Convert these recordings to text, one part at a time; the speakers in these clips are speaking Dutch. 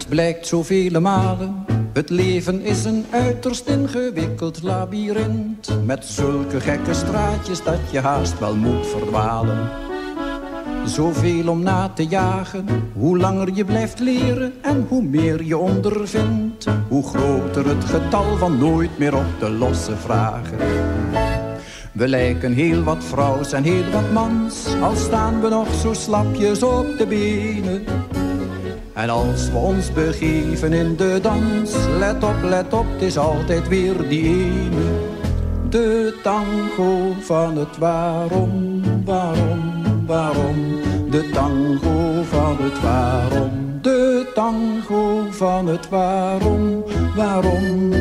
Het blijkt zoveel malen, het leven is een uiterst ingewikkeld labyrint. Met zulke gekke straatjes dat je haast wel moet verdwalen. Zoveel om na te jagen, hoe langer je blijft leren en hoe meer je ondervindt. Hoe groter het getal van nooit meer op te lossen vragen. We lijken heel wat vrouws en heel wat mans, al staan we nog zo slapjes op de benen. En als we ons begeven in de dans, let op, het is altijd weer die ene. De tango van het waarom, waarom. De tango van het waarom. De tango van het waarom, waarom.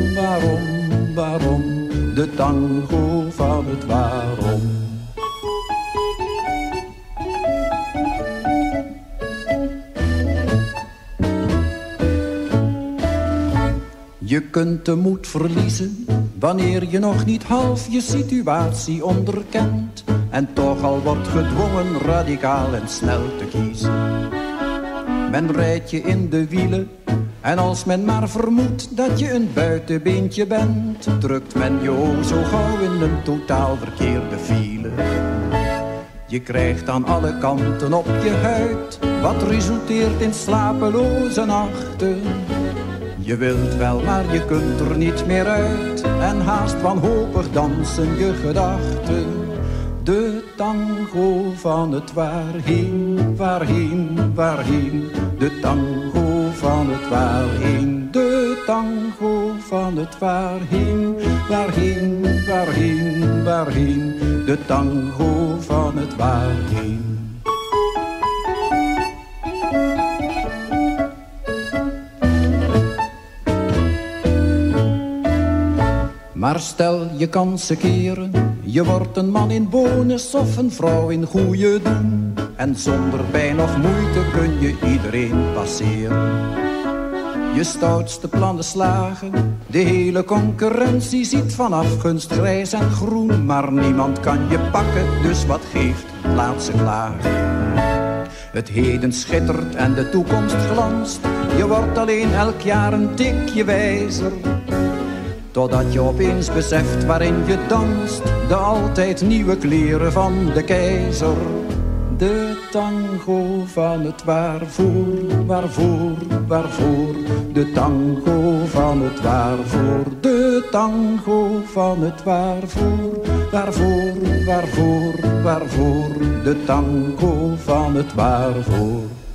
De tango van het waarom. Je kunt de moed verliezen wanneer je nog niet half je situatie onderkent en toch al wordt gedwongen radicaal en snel te kiezen. Men rijdt je in de wielen en als men maar vermoedt dat je een buitenbeentje bent, drukt men je zo gauw in een totaal verkeerde file. Je krijgt aan alle kanten op je huid, wat resulteert in slapeloze nachten. Je wilt wel, maar je kunt er niet meer uit en haast wanhopig dansen je gedachten. De tango van het waarheen. De tango van het waarheen. De tango van het waarheen. De tango van het waarheen. Maar stel je kansen keren, je wordt een man in bonus of een vrouw in goede doen. En zonder pijn of moeite kun je iedereen passeren. Je stoutste plannen slagen, de hele concurrentie ziet van afgunst grijs en groen. Maar niemand kan je pakken, dus wat geeft, laat ze klagen. Het heden schittert en de toekomst glanst, je wordt alleen elk jaar een tikje wijzer. Totdat je opeens beseft waarin je danst, de altijd nieuwe kleren van de keizer. De tango van het waarvoor. De tango van het waarvoor. De tango van het waarvoor. Waarvoor. De tango van het waarvoor.